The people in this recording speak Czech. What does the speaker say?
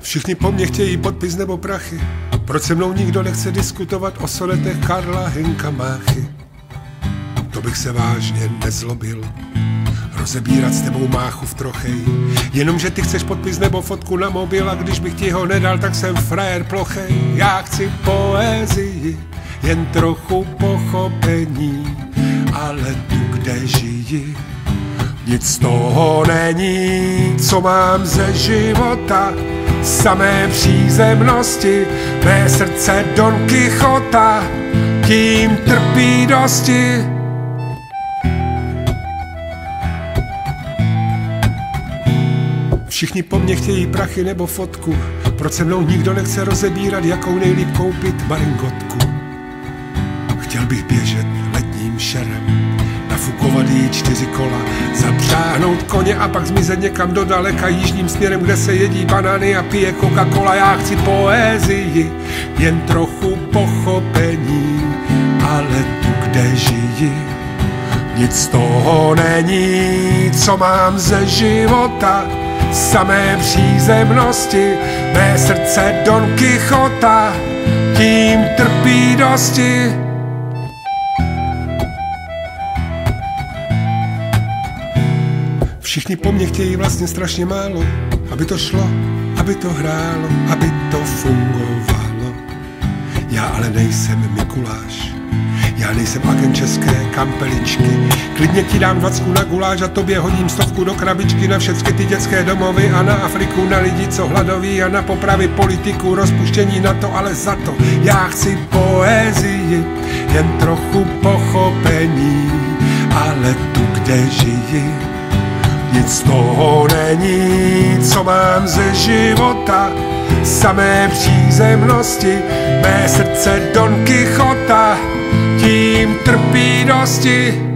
Všichni po mně chtějí podpis nebo prachy. Proč se mnou nikdo nechce diskutovat o sonetech Karla Hynka Máchy? To bych se vážně nezlobil, rozebírat s tebou máchu v trochej. Jenomže ty chceš podpis nebo fotku na mobil, a když bych ti ho nedal, tak jsem frajer plochej. Já chci poezii, jen trochu pochopení, ale tu, kde žiji, nic z toho není, co mám ze života. Samé přízemnosti, mé srdce Don Kichota, tím trpí dosti. Všichni po mně chtějí prachy nebo fotku. Proč se mnou nikdo nechce rozebírat, jakou nejlíp koupit maringotku? Chtěl bych běžet letním šerem, nafukovat jí 4 kola, zapřáhnout koně a pak zmizet někam do daleka jižním směrem, kde se jedí banány a pije Coca-Cola. Já chci poezii, jen trochu pochopení, ale tu, kde žiji, nic z toho není, co mám ze života. Samé přízemnosti, mé srdce Don Kichota, tím trpí dosti. Všichni po mně chtějí vlastně strašně málo, aby to šlo, aby to hrálo, aby to fungovalo. Já ale nejsem Mikuláš, já nejsem agent české kampeličky. Klidně ti dám 20 na guláš a tobě hodím 100 do krabičky na všechny ty dětské domovy a na Afriku, na lidi, co hladoví, a na popravy politiků, rozpuštění na to, ale za to já chci poezii, jen trochu pochopení, ale tu, kde žiji, nic z toho není, co mám ze života. Samé přízemnosti, mé srdce Don Kichota, tím trpí dosti.